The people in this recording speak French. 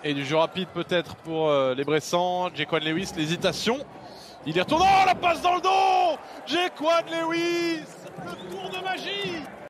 Et du jeu rapide peut-être pour les Bressans. Jaquan Lewis, l'hésitation. Il y retourne. Oh, la passe dans le dos! Jaquan Lewis! Le tour de magie!